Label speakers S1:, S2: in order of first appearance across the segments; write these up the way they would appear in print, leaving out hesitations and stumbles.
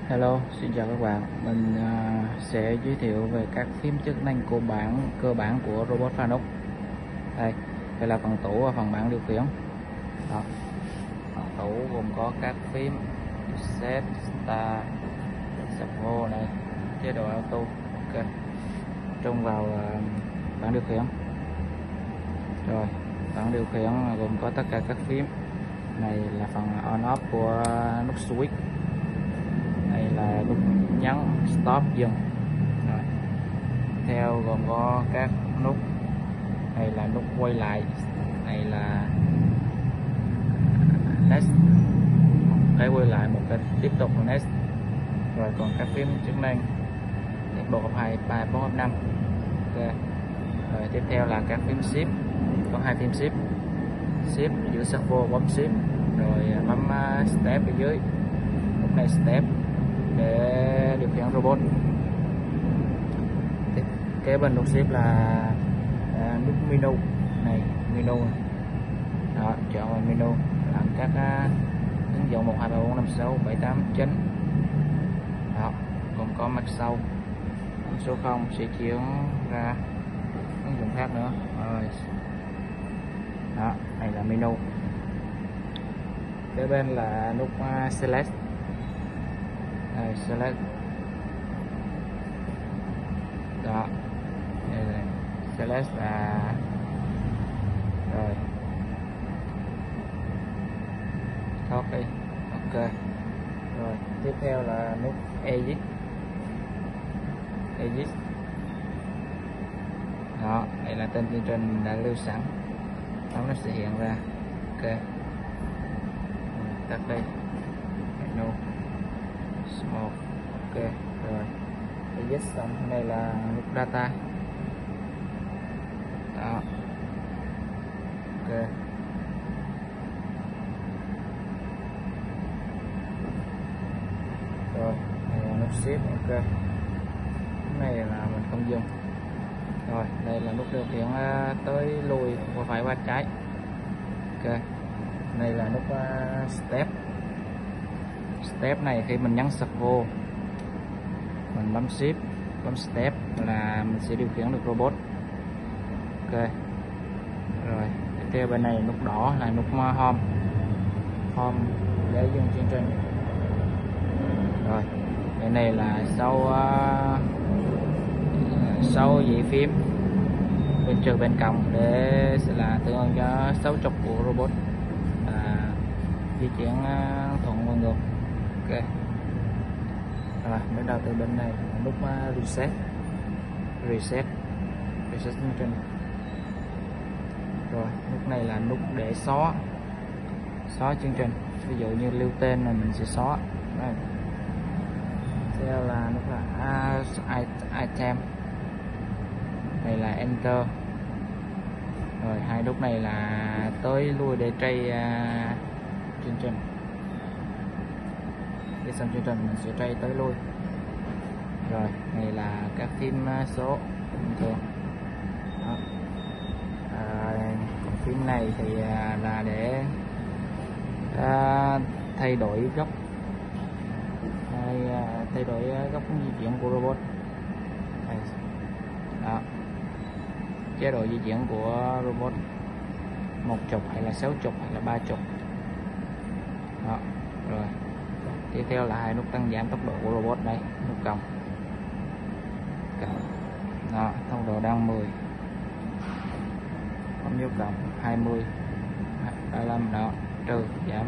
S1: Hello, xin chào các bạn. Mình sẽ giới thiệu về các phím chức năng cơ bản của robot Fanuc. Đây là phần tủ và phần bảng điều khiển. Đó. Phần tủ gồm có các phím Reset, Start, Servo này, chế độ auto. Ok. Trung vào bảng điều khiển. Rồi, bảng điều khiển gồm có tất cả các phím. Này là phần on off của nút switch. Đây là nút nhấn stop dừng. Rồi. Theo gồm có các nút. Đây là nút quay lại, này là next, cái quay lại, một cái tiếp tục next. Rồi còn các phím chức năng bộ hợp 2, 3, 4, hợp 5. Ok. Rồi tiếp theo là các phím shift, có 2 phím shift, shift giữa servo bấm shift, rồi bấm step ở dưới, nút này step để điều khiển robot. Kế bên nút shift là nút menu này, menu này. Đó, chọn vào menu làm các ứng dụng 1, 2, 3, 4, 5, 6, 7, 8, 9. Đó, còn có mặt sau số 0 sẽ chuyển ra ứng dụng khác nữa. Rồi. Đó, này là menu. Kế bên là nút select. Đây, select. Đó, đây là select là rồi copy. Ok. Rồi tiếp theo là nút edit. Đó, đây là tên chương trình mình đã lưu sẵn, nó sẽ hiện ra. Ok, tắt đi menu small. Ok, rồi edit xong. Đây là nút data. Đó. Ok. Rồi đây là nút shift. Ok, cái này là mình không dùng. Rồi đây là nút điều khiển tới lùi qua phải qua trái. Ok, đây là nút step này khi mình nhấn servo, mình bấm shift bấm step là mình sẽ điều khiển được robot. Ok. Rồi tiếp theo bên này nút đỏ là nút home để dừng chương trình. Rồi bên này là sau dãy phím bên trừ bên còng để sẽ là tương ứng cho 60 của robot, di chuyển thuận và ngược. Ok. Rồi bắt đầu từ bên này là nút reset chương trình. Rồi nút này là nút để xóa chương trình, ví dụ như lưu tên là mình sẽ xóa. Đây. Theo là nút là item, đây là enter. Rồi 2 nút này là tới lui để tray chương trình. Khi xong chương trình mình sẽ tray tới lui. Rồi này là các phím số bình thường. Đó. Còn phím này thì là để thay đổi góc, thay đổi góc di chuyển của robot. Đó, chế độ di chuyển của robot 1 trục hay là 6 trục hay là 3 trục. Đó. Rồi tiếp theo là 2 nút tăng giảm tốc độ của robot. Đây, nút cộng. Đó, tốc độ đang 10, bấm dấu cộng 20, 35. Đó, trừ giảm.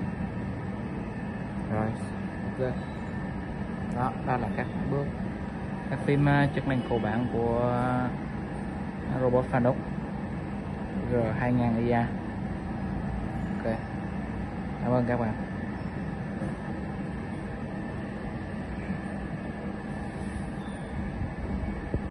S1: Rồi ok. Đó là các bước, các phím chức năng cơ bản của robot Fanuc R2000 IA. Ok, cảm ơn các bạn.